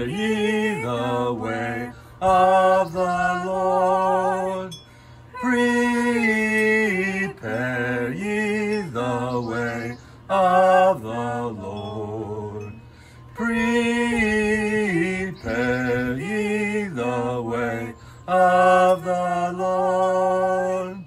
ye the way of the Lord. Prepare ye the way of the Lord. Prepare ye the way of the Lord.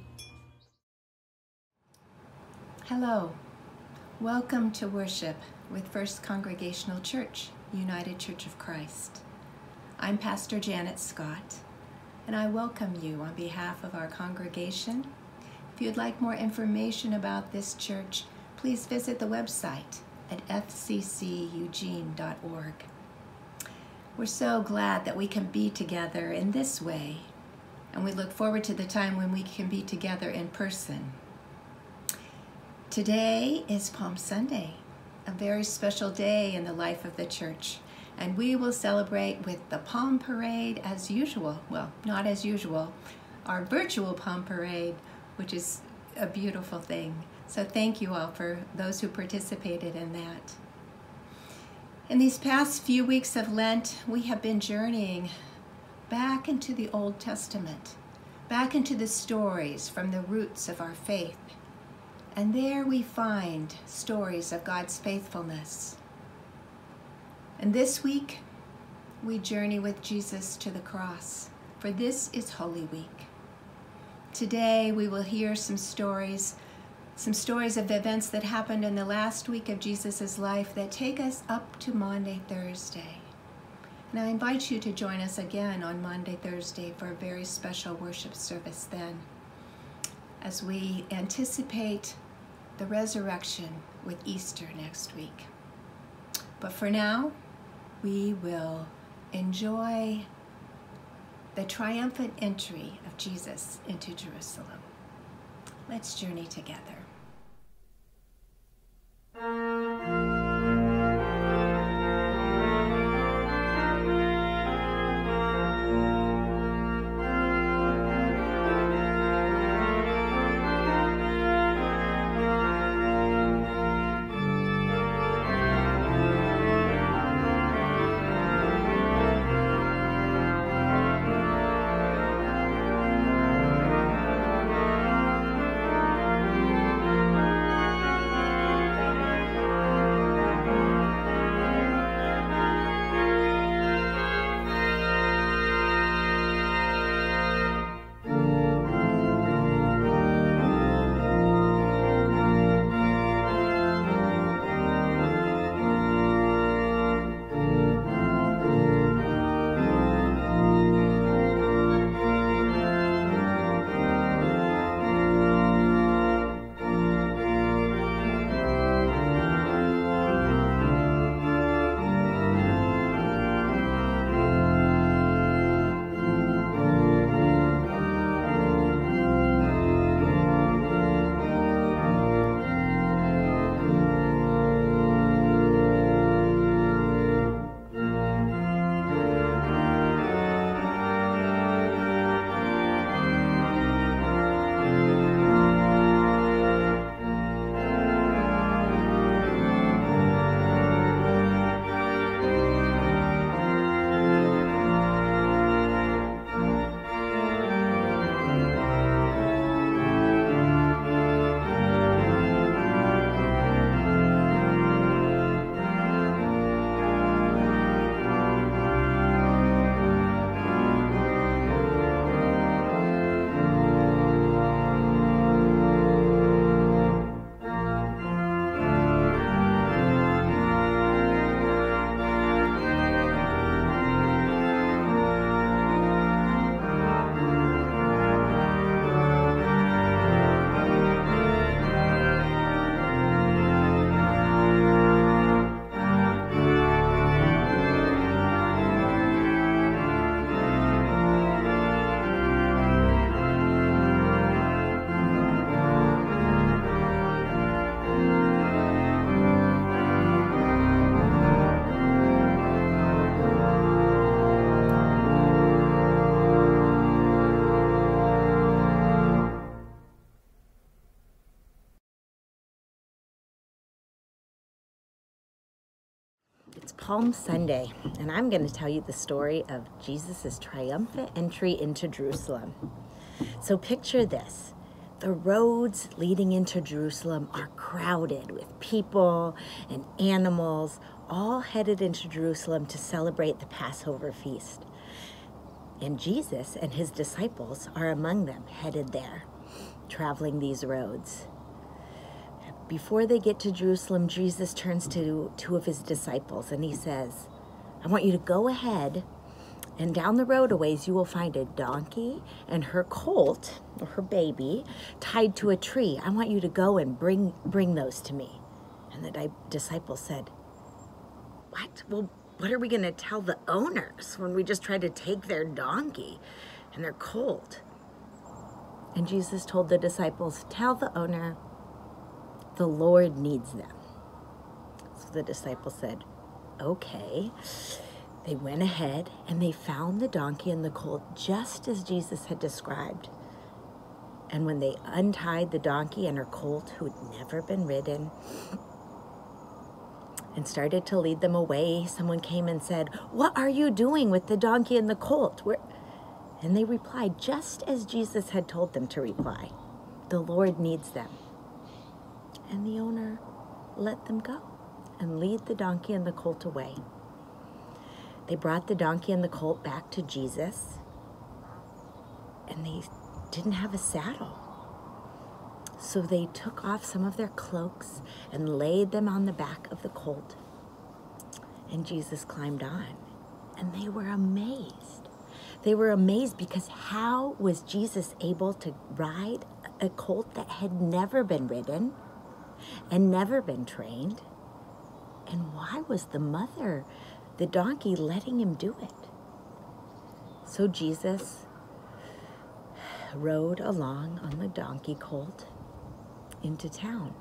Hello, welcome to worship with First Congregational Church, United Church of Christ. I'm Pastor Janet Scott, and I welcome you on behalf of our congregation. If you'd like more information about this church, please visit the website at fcceugene.org. We're so glad that we can be together in this way, and we look forward to the time when we can be together in person. Today is Palm Sunday, a very special day in the life of the church, and we will celebrate with the Palm Parade as usual. Well, not as usual, our virtual Palm Parade, which is a beautiful thing. So thank you all for those who participated in that. In these past few weeks of Lent, we have been journeying back into the Old Testament, back into the stories from the roots of our faith. And there we find stories of God's faithfulness. And this week, we journey with Jesus to the cross, for this is Holy Week. Today, we will hear some stories of events that happened in the last week of Jesus' life that take us up to Maundy Thursday. And I invite you to join us again on Maundy Thursday for a very special worship service then, as we anticipate the resurrection with Easter next week. But for now, we will enjoy the triumphant entry of Jesus into Jerusalem. Let's journey together. Palm Sunday, and I'm going to tell you the story of Jesus' triumphant entry into Jerusalem. So picture this. The roads leading into Jerusalem are crowded with people and animals, all headed into Jerusalem to celebrate the Passover feast. And Jesus and his disciples are among them, headed there, traveling these roads. Before they get to Jerusalem, Jesus turns to two of his disciples and he says, I want you to go ahead, and down the road a ways you will find a donkey and her colt, or her baby, tied to a tree. I want you to go and bring those to me. And the disciples said, what? Well, what are we going to tell the owners when we just tried to take their donkey and their colt? And Jesus told the disciples, tell the owner, the Lord needs them. So the disciples said, okay. They went ahead and they found the donkey and the colt just as Jesus had described. And when they untied the donkey and her colt, who had never been ridden, and started to lead them away, someone came and said, what are you doing with the donkey and the colt? And they replied just as Jesus had told them to reply, the Lord needs them. And the owner let them go and lead the donkey and the colt away. They brought the donkey and the colt back to Jesus, and they didn't have a saddle. So they took off some of their cloaks and laid them on the back of the colt. And Jesus climbed on, and they were amazed. They were amazed because how was Jesus able to ride a colt that had never been ridden and never been trained? And why was the donkey, letting him do it? So Jesus rode along on the donkey colt into town.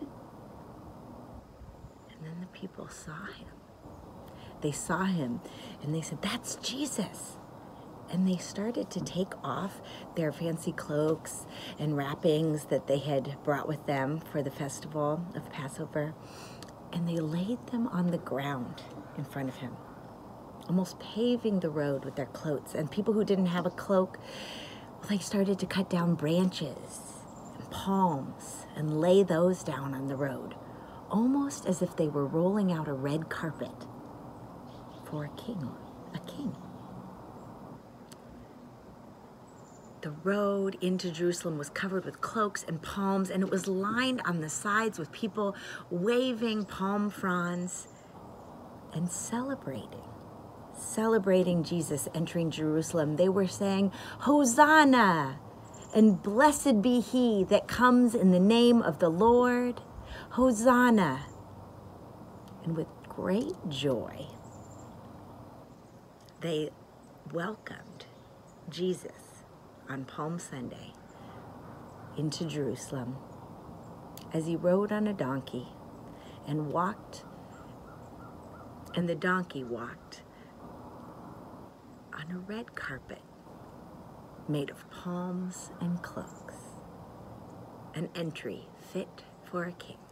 And then the people saw him. They saw him and they said, that's Jesus. And they started to take off their fancy cloaks and wrappings that they had brought with them for the festival of Passover. And they laid them on the ground in front of him, almost paving the road with their cloaks. And people who didn't have a cloak, well, they started to cut down branches and palms and lay those down on the road, almost as if they were rolling out a red carpet for a king. The road into Jerusalem was covered with cloaks and palms, and it was lined on the sides with people waving palm fronds and celebrating Jesus entering Jerusalem. They were saying, Hosanna, and blessed be he that comes in the name of the Lord. Hosanna. And with great joy, they welcomed Jesus on Palm Sunday into Jerusalem as he rode on a donkey and the donkey walked on a red carpet made of palms and cloaks, an entry fit for a king.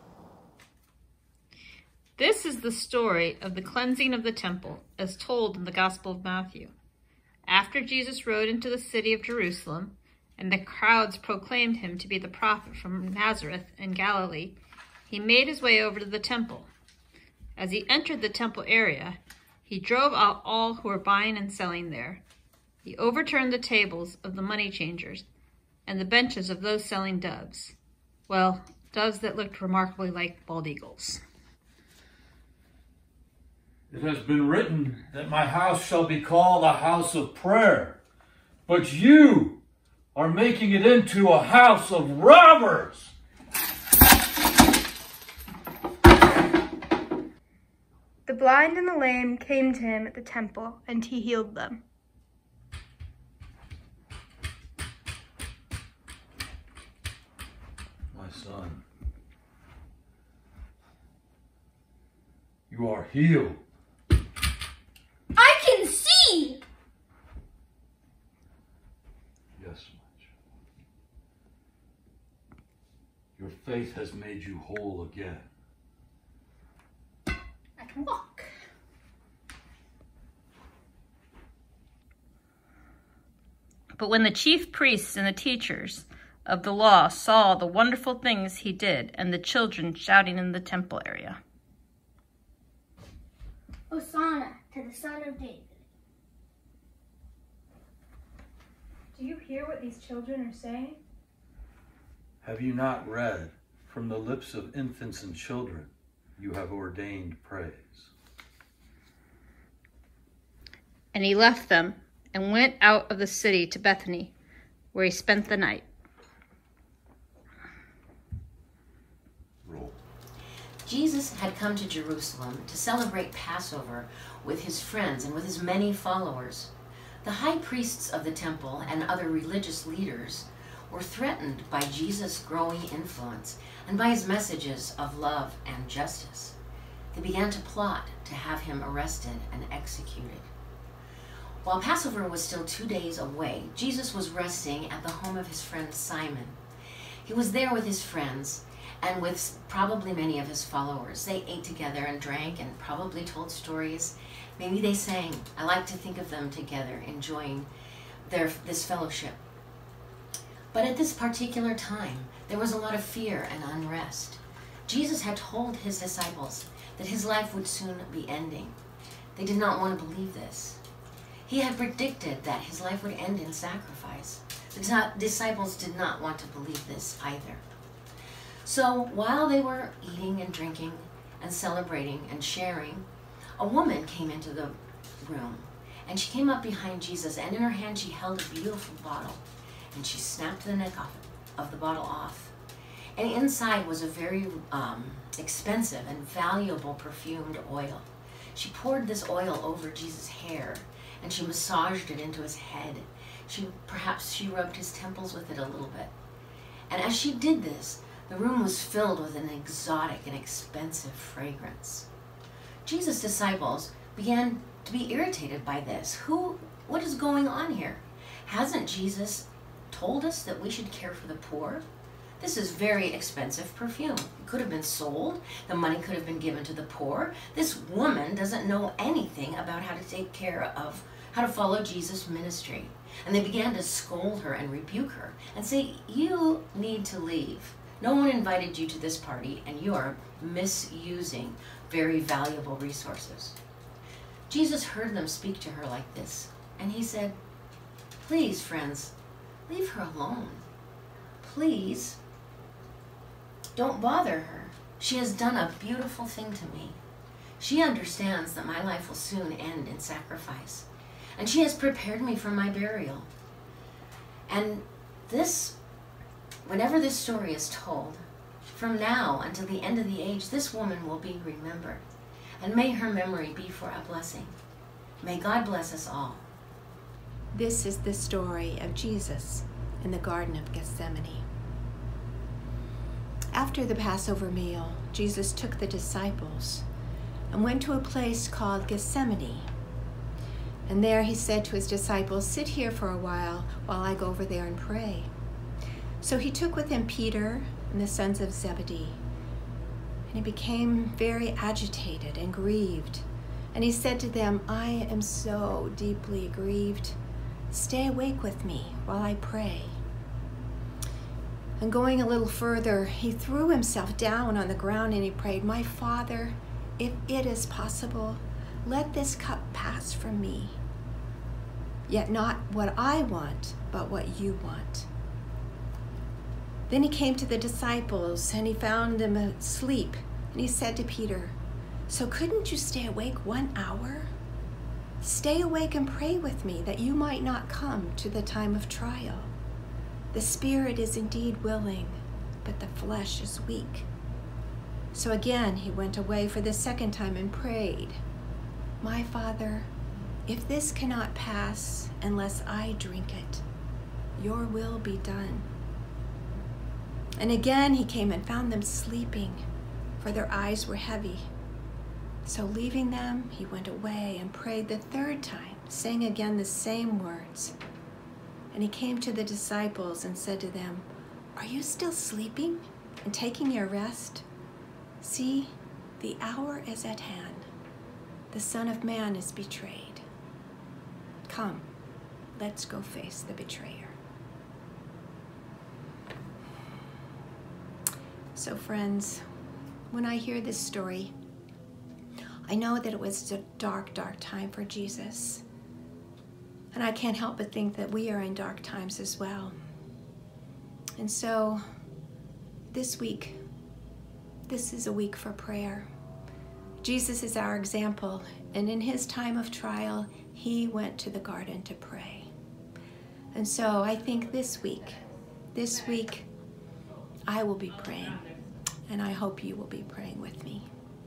This is the story of the cleansing of the temple as told in the Gospel of Matthew. After Jesus rode into the city of Jerusalem, and the crowds proclaimed him to be the prophet from Nazareth in Galilee, he made his way over to the temple. As he entered the temple area, he drove out all who were buying and selling there. He overturned the tables of the money changers and the benches of those selling doves. Well, doves that looked remarkably like bald eagles. It has been written that my house shall be called a house of prayer, but you are making it into a house of robbers. The blind and the lame came to him at the temple, and he healed them. My son, you are healed. I can see! Yes, my child. Your faith has made you whole again. I can walk. But when the chief priests and the teachers of the law saw the wonderful things he did and the children shouting in the temple area, Hosanna to the Son of David. Do you hear what these children are saying? Have you not read, from the lips of infants and children, you have ordained praise? And he left them and went out of the city to Bethany, where he spent the night. Roll. Jesus had come to Jerusalem to celebrate Passover with his friends and with his many followers. The high priests of the temple and other religious leaders were threatened by Jesus' growing influence and by his messages of love and justice. They began to plot to have him arrested and executed. While Passover was still 2 days away, Jesus was resting at the home of his friend Simon. He was there with his friends and with probably many of his followers. They ate together and drank and probably told stories. Maybe they sang. I like to think of them together, enjoying this fellowship. But at this particular time, there was a lot of fear and unrest. Jesus had told his disciples that his life would soon be ending. They did not want to believe this. He had predicted that his life would end in sacrifice. The disciples did not want to believe this either. So while they were eating and drinking and celebrating and sharing, a woman came into the room, and she came up behind Jesus, and in her hand she held a beautiful bottle, and she snapped the neck of the bottle off. And inside was a very expensive and valuable perfumed oil. She poured this oil over Jesus' hair, and she massaged it into his head. Perhaps she rubbed his temples with it a little bit. And as she did this, the room was filled with an exotic and expensive fragrance. Jesus' disciples began to be irritated by this. What is going on here? Hasn't Jesus told us that we should care for the poor? This is very expensive perfume. It could have been sold. The money could have been given to the poor. This woman doesn't know anything about how to follow Jesus' ministry. And they began to scold her and rebuke her and say, you need to leave. No one invited you to this party, and you are misusing very valuable resources. Jesus heard them speak to her like this, and he said, please, friends, leave her alone. Please, don't bother her. She has done a beautiful thing to me. She understands that my life will soon end in sacrifice, and she has prepared me for my burial. And whenever this story is told, from now until the end of the age, this woman will be remembered. And may her memory be for a blessing. May God bless us all. This is the story of Jesus in the Garden of Gethsemane. After the Passover meal, Jesus took the disciples and went to a place called Gethsemane. And there he said to his disciples, sit here for a while I go over there and pray. So he took with him Peter and the sons of Zebedee, and he became very agitated and grieved. And he said to them, I am so deeply grieved. Stay awake with me while I pray. And going a little further, he threw himself down on the ground and he prayed, my Father, if it is possible, let this cup pass from me. Yet not what I want, but what you want. Then he came to the disciples and he found them asleep. And he said to Peter, so couldn't you stay awake 1 hour? Stay awake and pray with me that you might not come to the time of trial. The spirit is indeed willing, but the flesh is weak. So again he went away for the second time and prayed, my Father, if this cannot pass unless I drink it, your will be done. And again he came and found them sleeping, for their eyes were heavy. So leaving them, he went away and prayed the third time, saying again the same words. And he came to the disciples and said to them, are you still sleeping and taking your rest? See, the hour is at hand. The Son of Man is betrayed. Come, Let's go face the betrayer. So friends, when I hear this story, I know that it was a dark, dark time for Jesus. And I can't help but think that we are in dark times as well. And so this week, this is a week for prayer. Jesus is our example, and in his time of trial, he went to the garden to pray. And so I think this week, I will be praying, and I hope you will be praying with me.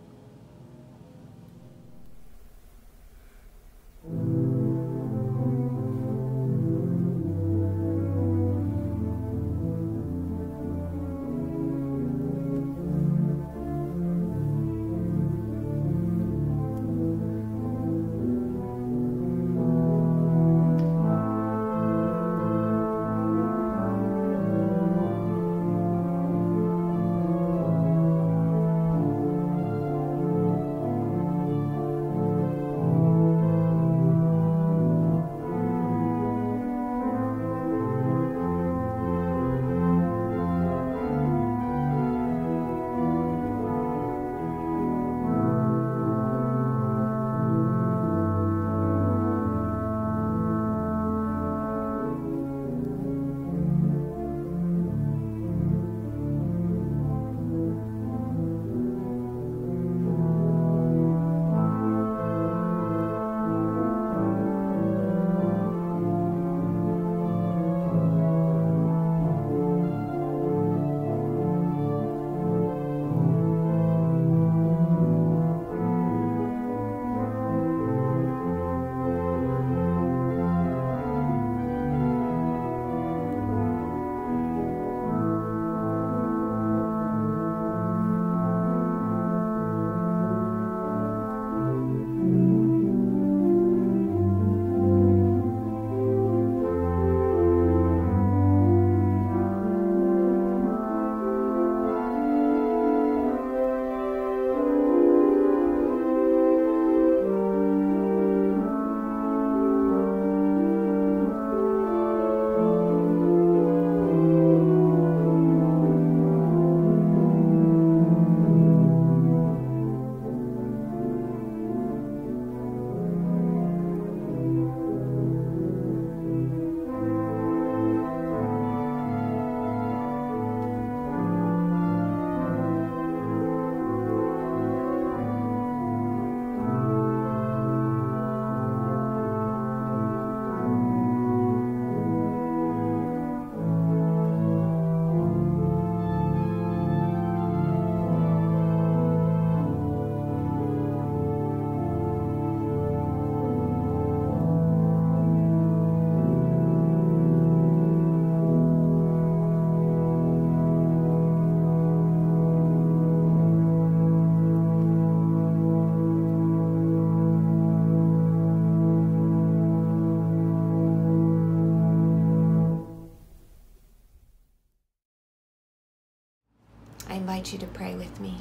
I invite you to pray with me.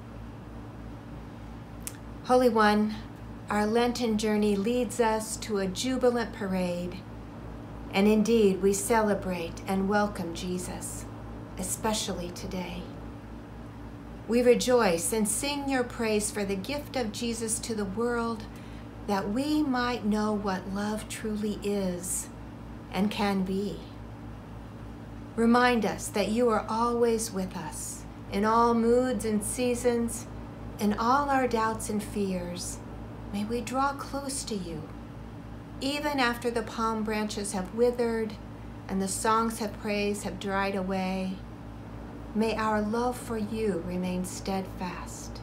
Holy One, our Lenten journey leads us to a jubilant parade, and indeed we celebrate and welcome Jesus, especially today. We rejoice and sing your praise for the gift of Jesus to the world, that we might know what love truly is and can be. Remind us that you are always with us in all moods and seasons, in all our doubts and fears. May we draw close to you, even after the palm branches have withered and the songs of praise have dried away. May our love for you remain steadfast.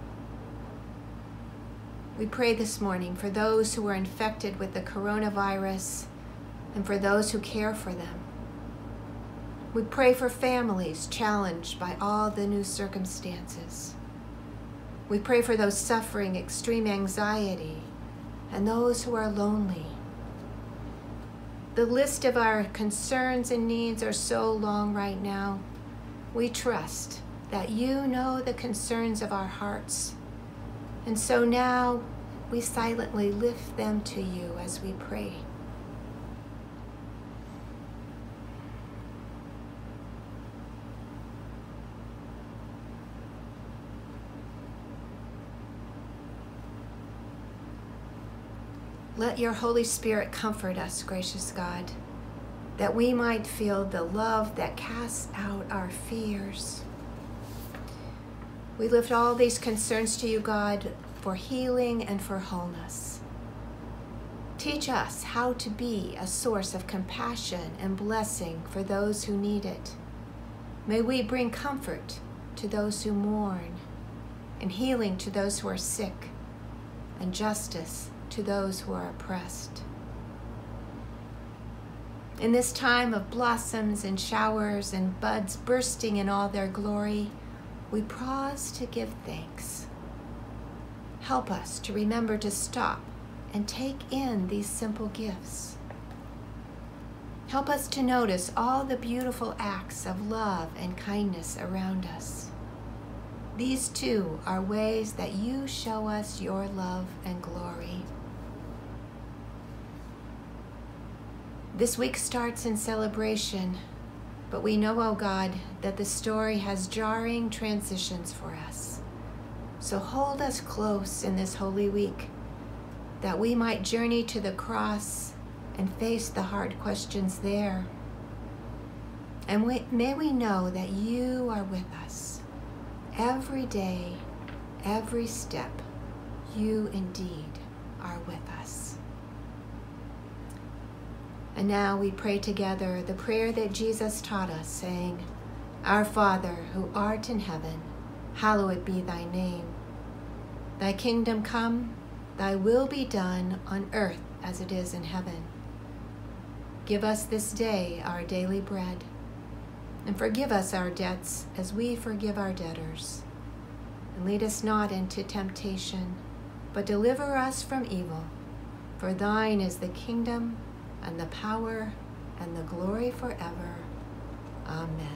We pray this morning for those who are infected with the coronavirus and for those who care for them. We pray for families challenged by all the new circumstances. We pray for those suffering extreme anxiety and those who are lonely. The list of our concerns and needs are so long right now. We trust that you know the concerns of our hearts. And so now we silently lift them to you as we pray. Let your Holy Spirit comfort us, gracious God, that we might feel the love that casts out our fears. We lift all these concerns to you, God, for healing and for wholeness. Teach us how to be a source of compassion and blessing for those who need it. May we bring comfort to those who mourn, and healing to those who are sick, and justice to those who are oppressed. In this time of blossoms and showers and buds bursting in all their glory, we pause to give thanks. Help us to remember to stop and take in these simple gifts. Help us to notice all the beautiful acts of love and kindness around us. These too are ways that you show us your love and glory. This week starts in celebration, but we know, oh God, that the story has jarring transitions for us. So hold us close in this Holy Week, that we might journey to the cross and face the hard questions there. And may we know that you are with us every day, every step. You indeed are with us. And now we pray together the prayer that Jesus taught us, saying, Our Father, who art in heaven, hallowed be thy name. Thy kingdom come, thy will be done on earth as it is in heaven. Give us this day our daily bread, and forgive us our debts as we forgive our debtors. And lead us not into temptation, but deliver us from evil. For thine is the kingdom, and the power, and the glory forever. Amen.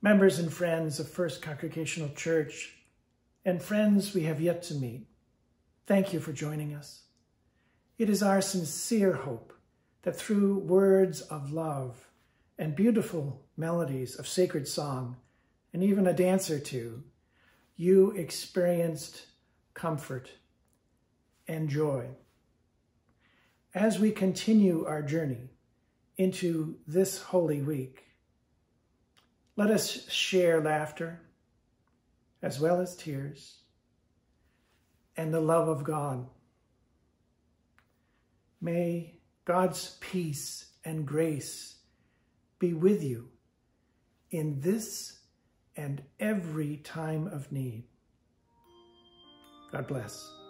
members and friends of First Congregational Church, and friends we have yet to meet, thank you for joining us. It is our sincere hope that through words of love and beautiful melodies of sacred song, and even a dance or two, you experienced comfort and joy. As we continue our journey into this Holy Week, let us share laughter as well as tears and the love of God. May God's peace and grace be with you in this and every time of need. God bless.